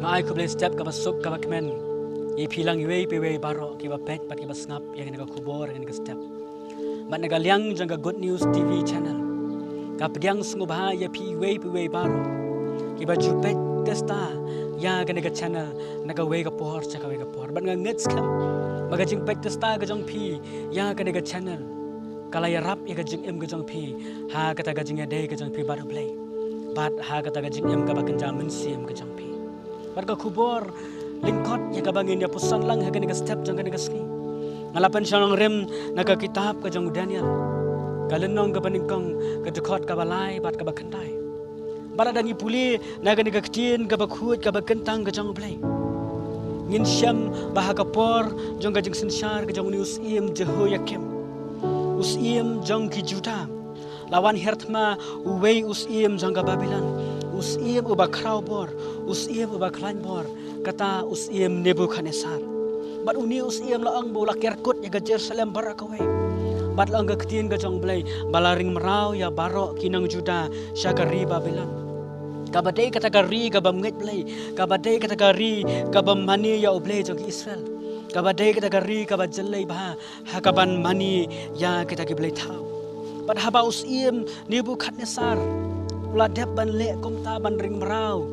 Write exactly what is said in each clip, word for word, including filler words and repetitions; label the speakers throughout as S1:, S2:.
S1: Ngai ku boleh step ke basuk ke bakmen. I pilang iwe iwe baro ke bapet pat ke basngap yang nega kubor yang nega step. Bat nega liang jangga Good News T V channel. Ka pediang sungu bahaya pi iwe iwe baro. Ke baju pet testa ya ke nega channel nega we ke pohor caka we ke pohor. Bat nega ngets kam. Baga jing pet testa ke jong pi ya ke nega channel. Kala ya rap ya ke jing em ke jong pi ha kata ke jing ya day ke jong pi baru play. Bat ha kata ke jing em ke bakan jamin sim ke jong pi. Bat ka kubor lingkot ya ka bangin ya pusan lang haga nega step jang ka nega sni ngalapan shalong rem naga kitab ka jang Daniel kalenong ka baningkong ka dekot ka balai bat ka bakandai bala dangi puli naga nega ktien ka bakhut ka bakentang ka jang blai ngin syam bahaga por jang ka jang sensyar ka jang news im Jehoiakim us im jang ki Juda lawan hertma uwei us im jang ka Babylon us im uba kraubor us im uba kleinbor kata us im Nebukadnesar bat uni us im laang bola kerkut ya ga Jerusalem barakawai bat laang ga ketien ga jong blai balaring merau ya barok kinang Juda syagari Babylon kabadai kata gari ga bamnget blai kabadai kata gari ga bamani ya oblai jong Israel kabadai kata gari ga bajelai bah hakaban mani ya kita ki blai tau bat haba us im Nebukadnesar ula dep ban le kom ta ban ring merau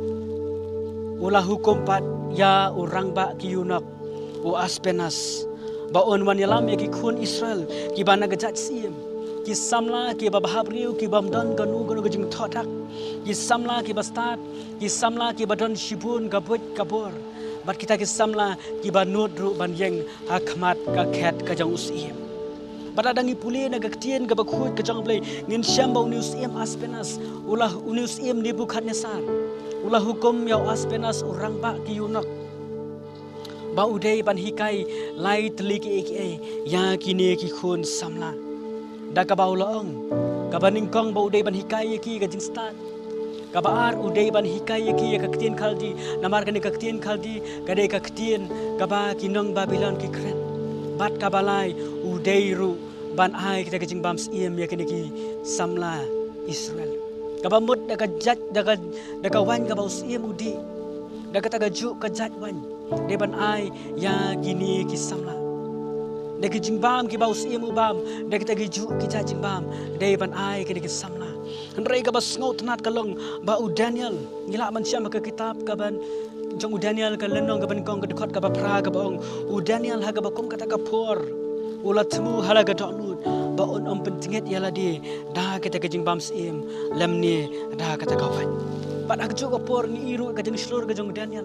S1: ulah hukum pat ya orang ba kiunak u Aspenas ba on wan yalam ya ki khun Israel ki bana gajat sim ki samla ki ba bahabriu ki bam don ganu ganu gajing thodak ki samla ki bastat ki samla ki badon shibun gabut kabor bat kita ki samla ki ba nudru ban yeng hakmat ka khet ka jang usim pada dangi puli na gaktien ga bakhut ka jang blai ngin syamba news im Aspenas ulah news im Nebukadnesar ulah hukum ya Aspenas orang ba kiunak ba udai ban hikai lai teliki eke ya kini ki khun samla da ka baula ong ka baningkong ba udai ban hikai ki ga jing start ka baar udai ban hikai ki ya kaktien khaldi namar ka ni kaktien khaldi ka dei kaktien ka ba kinong Babylon ki kren bat ka balai udai ru ban ai kita kajing bams iem ya kini ki samla Israel kabamut daga jat daga daga wan ka baus iem udi daga taga ju ka jat wan deban ai ya gini ki samla daga jingbam ki baus iem ubam daga taga ju ki jat jingbam deban ai kini ki samla henrei ka bas ngot nat kalong ba u Daniel ngila man syam ka kitab ka ban jong u Daniel ka lenong ka ban kong ka dekot ka ba pra ka bong u Daniel ha ka ba kom kata ka por ulat temu halaga doknud ba on om pentinget yala di dah kita kejing bams im lemni dah kata kawan bat ak juga por ni iru ka jeng slur ka jong Daniel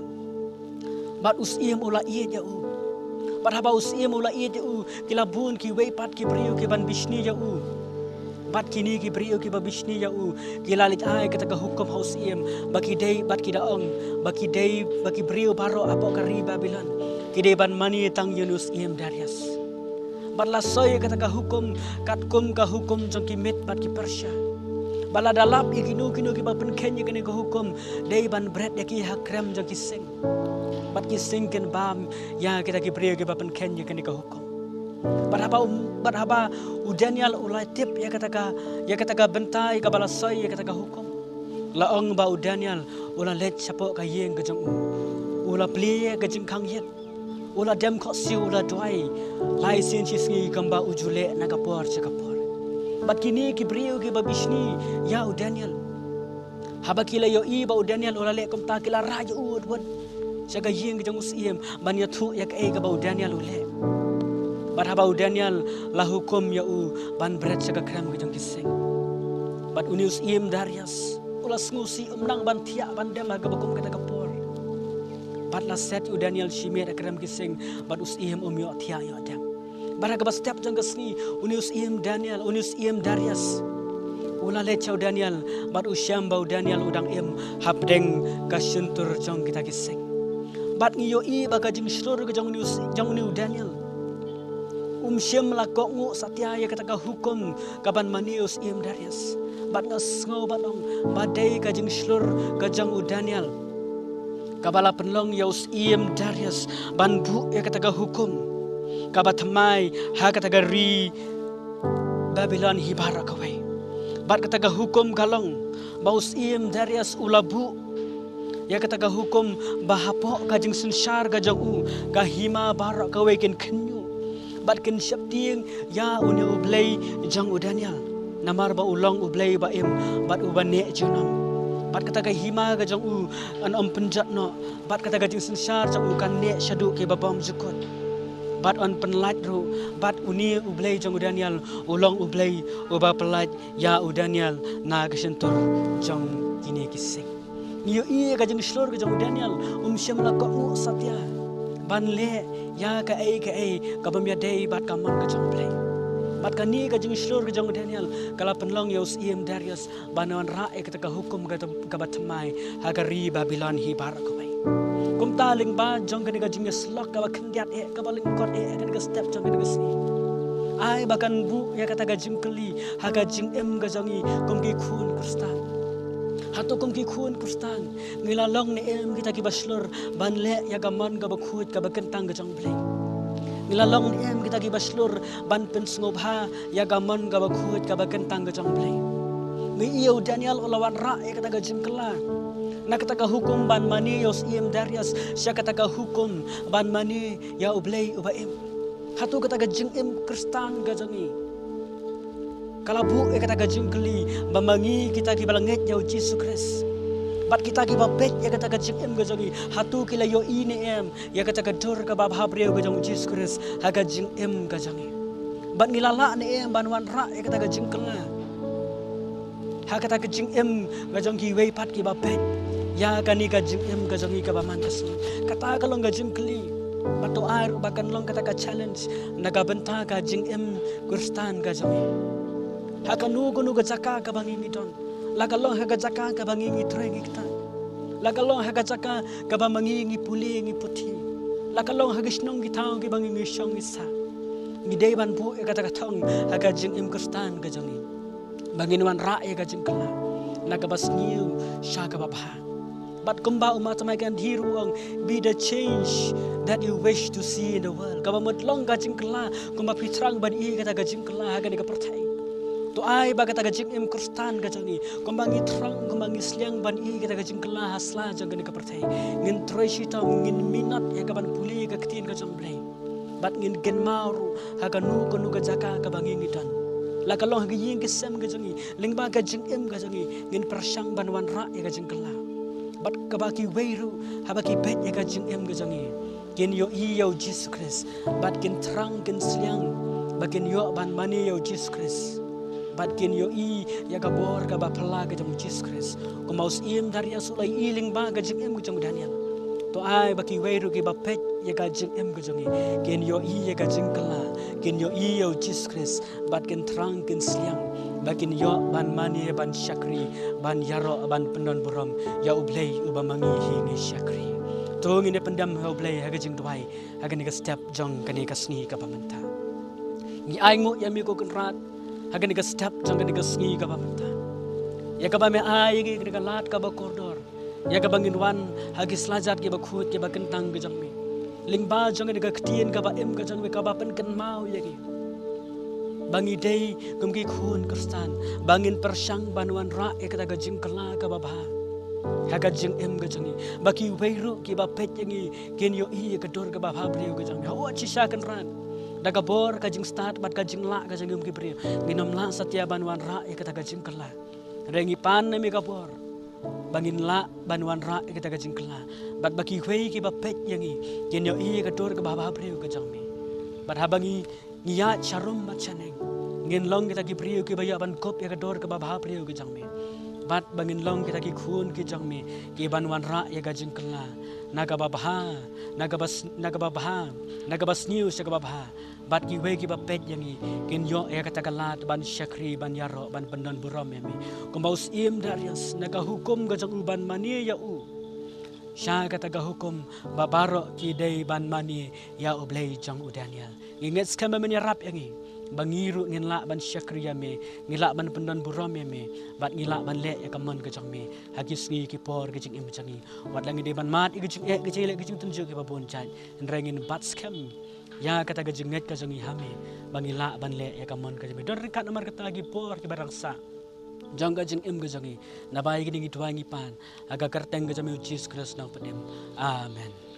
S1: bat us im ula iye ja u bat haba us im ula iye ja u kilabun ki wei pat ki briu ki ban bishni ja u bat kini ki briu ki ba bishni ja u kilalit ai kata ka hukum haus im baki dei bat ki daong baki dei baki briu baro apa ka ri Babylon ki dei ban mani tang Yunus im Darius Bala soy kata ka hukum kat kum ka hukum jong ki met bat ki Persia. Bala dalap ya kinu kinu ki bapen kenya kene ka hukum dei ban bread ya ki hakrem jong ki sing. Bat ki sing ken bam ya kita ki priyo ki bapen kenya kene ka hukum. Bat haba um, bat haba u Daniel ulai tip ya kata ka ya kata ka bentai ka bala soy ya kata ka hukum. Laong ba u Daniel ula let sapok ka yeng ka jong u. Ula pli ka jing kang yet. Ula dem kok si ula doai lai sin chisngi kamba ujule nakapor chakapor bat kini ki briu ki babishni ya u Daniel haba kila yo i ba u Daniel ula le kom ta kila raja u won chaga yeng jang usiem ban ya thu ya ka ba u Daniel ule bat haba u Daniel la hukum ya u ban bret chaga kram ki jang kiseng bat unius im Darius ula sngusi umnang ban thia ban dem ga bakum kata kapor bat la set u Daniel shimet akram kiseng bat us im um yo thia yo dem baraga ba step jang gasni unius im Daniel unius im Darius ula le chau Daniel bat usyam bau Daniel udang im habdeng ka syuntur jong kita kiseng bat ngiyo i baga jing shlur ga jong unius jong niu Daniel um syam la ko ngu satya ya kata ka hukum kaban manius im Darius bat ngas ngo batong badai ka jing shlur ga jong u Daniel kabala penlong yaus iem Darius ban bu ya kata ka hukum kabat mai ha kata ka ri Babylon hibara kawai bat kata ka hukum galong baus iem Darius ulabu Ya kata ka hukum bahapok ka jing sensar ka jang u ka hima barak ka wekin kenyu. Bat ken siap tieng ya unya ublay jang u Daniel. Namar ba ulang ublay ba im bat ubane junam. Bat kata ka hima ka jang u an om penjat no. Bat kata ka jing sensar jang u kan ne syadu ke babam jukut. Bat on penlat ru bat uni ublay jang u Daniel ulang ublay uba pelat ya u Daniel na kesentur jang kini kising. Niyo iya ka jang slor ka jang u Daniel um syam la ko mu satya. Ban le ya ka ai ka ai ka bam ya dei bat ka man ka jang play. Bat ka ni ka jang slor ka jang u Daniel kala penlong ya us iem Darius banon ra e ka hukum ka ka batmai ha ka ri Babylon hi bar ko bai. Kum taling ba jong ka ni ka jing slok ka ba kendiat e ka baling kot e ka ni ka step jong ka ni ka sni. Ai bahkan bu ya kata ka jing keli ha ka jing em ka jangi kum ki khun kristan. Hato kum ki khun kristan ngilalong ni em kita ki baslor ban le ya ka man ka ba khut ka ba kentang ka jong play. Ngilalong ni em kita ki baslor ban pen snobha ya ka man ka ba khut ka ba kentang ka jong play. Ngi iyo Daniel olawan ra ya kata ka jing kela. Na kata ka hukum ban mani yos iem Darius siya kata ka hukum ban mani ya ublay uba em. Hatu kata ka jing em kristan ka jangi. Kalabu e kata ka jing keli bamangi kita ki balanget ya Jesus Christ. Bat kita ki babet ya kata ka jing em ka jangi. Hatu kila yo ini em ya kata ka dur ka babha breu ka jang Jesus Christ ha ka jing em ka jangi. Bat ngilala ni em ban wan ra ya kata ka jing kela. Ha kata ka jing em ka jang ki wei pat ki babet. Ya kani ka jing em ka jangi ka baman kasni. Kata ka long ka jing keli. Batu air bahkan long kata ka challenge naga benta ka jing em kristan ka jangi. Haka nugo nugo jaka ka bangingi don. Laka long haka jaka ka bangingi trengi kita. Laka long haka jaka ka bamangingi puli ngi puti. Laka long haka shnong gitao ki bangingi shong isa. Ngidei ban bu e kata ka tong haka jing em kristan ka jangi. Banginwan ra e ka jing kala. Naga bas niu sha ka babha. But kumba umat makan hiruang be the change that you wish to see in the world. Kaba mutlong ka jing kala kumba pitrang ban i kata ka jing kala haka ni ka pertai. To ai ba kata ka jing em kristan ka jangi kumbangi trang kumbangi sliang ban i kata ka jing kala hasla jang ka ni ka pertai. Ngin treshi ta ngin minat ya ka ban puli ka ketin ka jang blay. Bat ngin gen maru haka nu ka nu ka jaka ka bangi ngidan. La ka long haka ying ka sem ka jangi lingba ka jing em ka jangi ngin persang ban wan ra ya ka jing kala. Bat kabaki weiru habaki bet ya ka jing em ka jangi kin yo i yo Jesus Christ bat kin trang kin sliang bakin yo ban mani yo Jesus Christ bat kin yo i ya ka bor ka ba pala ka jang Jesus Christ ko maus im dari asulai iling ba ka jing em ka jang Daniel to ai baki weiru ki ba pet ya ka jing em ka jangi kin yo i ya ka jing kala kin yo i yo Jesus Christ bat kin trang kin sliang bakin yo ban mani ban syakri ban yaro ban pendon buram ya ublay uba mangi hingi syakri to ngine pendam ha ublay ha jing tuai ha ni ka step jong kani ka sni ka pamenta ni ai ngo ya mi ko kenrat ha ni ka step jong kani ka sni ka pamenta ya ka ba me ai gi ka lat ka ba koridor ya ka bangin wan ha gi slajat ki ba khut ki ba kentang ka jong mi lingba jong ni ka ktien ka ba em ka jong me ka ba pen ken mau ya gi bangi dei kumki khun kristan bangin persang banwan ra e kata ga jing kala ka babha ha ga jing em ga jangi baki weiru ki ba pet yangi ken yo i ka dor ga babha breu ga jangi ho chi sha kan ran daga bor ka jing start bat ka jing la ga jangi um ki breu ginom la satya banwan ra e kata ga jing kala rengi pan ne mi ka bor bangin la banwan ra e kata ga jing kala bat baki wei ki ba pet yangi ken yo i ka dor ga babha breu ga jangi bat habangi ngiya charum machaneng ngin long kita ki priu ki baya ban kop ya kador ke babha priu ki jangme bat bangin long kita ki khun ki jangme ki ban wan ra ya gajing kala naga babha naga bas naga babha naga bas news ya babha bat ki we ki bapet yangi kin yo ya kata kalat ban syakri ban yaro ban pendon buram yami kumbaus im Darius naga hukum gajang uban mani ya u sya kata ga hukum babaro ki dei ban mani ya ublay jang u Daniel ingat skema menyerap yangi bangiru ngila ban syakri yame ngila ban pendon buram yame bat ngila ban le ya kamon ke jang me hagis ngi ki por ke jing im jangi wat langi de ban mat i jing e ke jele ke jing tunjuk ke babon chan rengin bat scam ya kata ke jinget ke jangi hame bangila ban le ya kamon ke jame don rekat nomor kata lagi por ke barang sa jang ga jing im ga jangi na bai gini ngi tuai ngi pan aga karteng ga jami Jesus Christ nang padim amen.